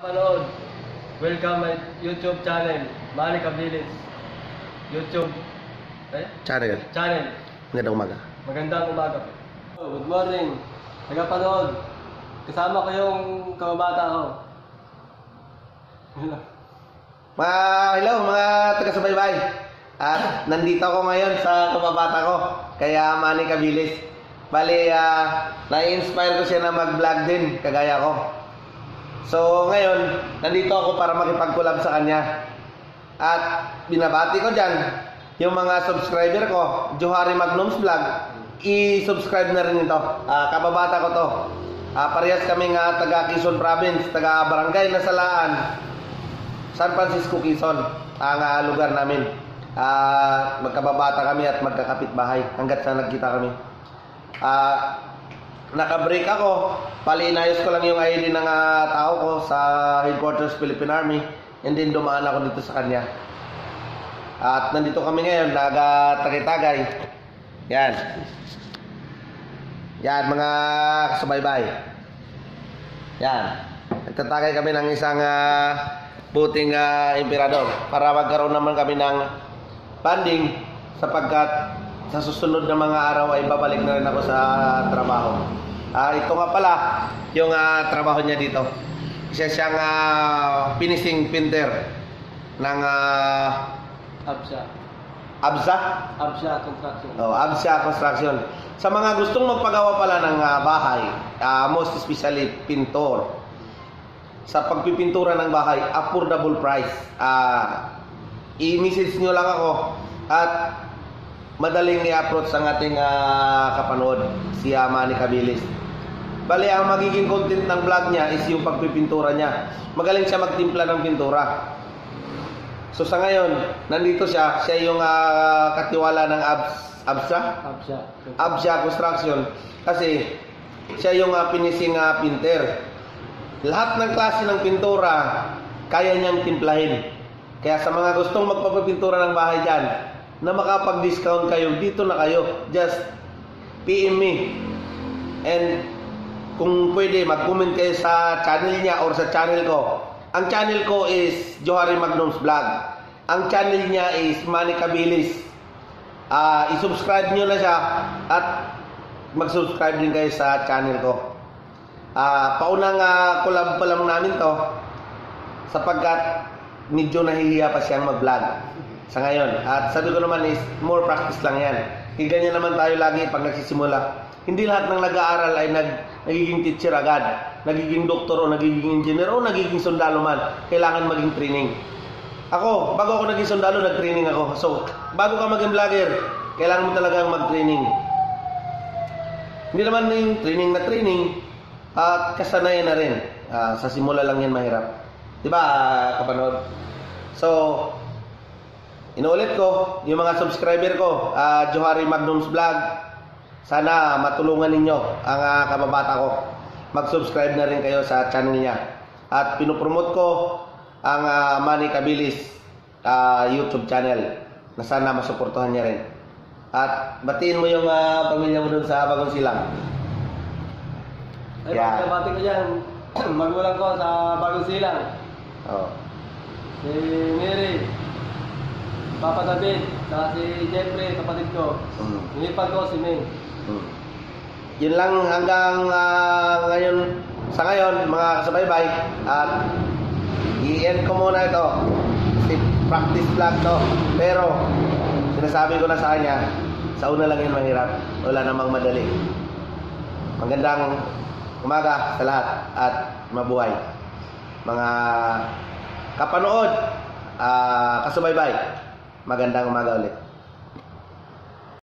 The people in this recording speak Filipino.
Manood, welcome my YouTube channel, Manny Cabilis. YouTube channel. Magandang umaga. Magandang umaga. Good morning. Tagapanood. Kasama ko yung kababata ko. Hello mga taga-subaybay. At nandito ako ngayon sa kababata ko, kaya Manny Cabilis. Bali, na-inspire ko siya na mag-vlog din, kagaya ko. So ngayon, nandito ako para makipag-collab sa kanya. At binabati ko dyan yung mga subscriber ko, Johari Magnum's Vlog. I-subscribe na rin ito. Kababata ko to. Parehas kami nga taga Quezon Province, taga Barangay Nasalaan, San Francisco, Quezon, ang lugar namin. Magkababata kami at magkakapitbahay hanggat sa nagkita kami. Naka-break ako, palinayos ko lang yung ID ng tao ko sa headquarters Philippine Army, and then dumaan ako dito sa kanya. At nandito kami ngayon, naga-tagay-tagay. Yan. Yan mga kasubaybay. Yan. Nagtatagay kami ng isang puting emperador para magkaroon naman kami ng banding, sapagkat sa susunod na mga araw ay babalik na rin ako sa trabaho. Ito nga pala yung trabaho niya dito. Isa siyang finishing painter ng Absa Construction. Absa Construction. Sa mga gustong magpagawa pala ng bahay, most especially pintor, sa pagpipintura ng bahay, affordable price. I-message nyo lang ako at madaling i-approach ang ating kapanood, si Manny Cabilis. Bali, ang magiging content ng vlog niya is yung pagpipintura niya. Magaling siya magtimpla ng pintura. So sa ngayon, nandito siya yung katiwala ng Absa Construction, kasi siya yung finishing painter. Lahat ng klase ng pintura kaya niyang timplahin. Kaya sa mga gustong magpapapintura ng bahay dyan, na makapag-discount kayo, dito na kayo. Just PM me. And kung pwede, mag-comment kayo sa channel niya or sa channel ko. Ang channel ko is Johari Magnum's Vlog. Ang channel niya is Manny Cabilis. I-subscribe nyo na siya at mag-subscribe din kayo sa channel ko. Paunang collab pa lang namin to, sapagkat medyo nahihiya pa siyang mag-vlog sa ngayon. At sabi ko naman is more practice lang yan. Ganyan naman tayo lagi pag nagsisimula. Hindi lahat ng nag-aaral ay nagiging teacher agad, nagiging doktor o nagiging engineer o nagiging sundalo man. Kailangan maging training. Ako, bago ako naging sundalo, nag-training ako. So, bago ka maging vlogger, kailangan mo talagang mag-training. Hindi naman yung training na training at kasanayan na rin. Sa simula lang yan mahirap. Diba, kapanood? So, inuulit ko, yung mga subscriber ko, Johari Magnum's Vlog, sana matulungan ninyo ang kababata ko. Mag-subscribe na rin kayo sa channel niya. At pinupromote ko ang Manny Cabilis YouTube channel, na sana masuportuhan niya rin. At batiin mo yung pamilya mo dun sa Bagong Silang. Ay, pagkabati ko dyan, magulang ko sa Bagong Silang. Si Mary, Papa David, saka si Jeffrey, kapatid ko. Nilipad ko si May. Yun lang hanggang ngayon. Sa ngayon, mga kasabaybay, at i-end ko muna ito. Kasi practice vlog to. Pero sinasabi ko na sa kanya, sa una lang yun mahirap. Wala namang madali. Magandang umaga sa lahat at mabuhay. Mga kapanood, kasubaybay, magandang umaga ulit.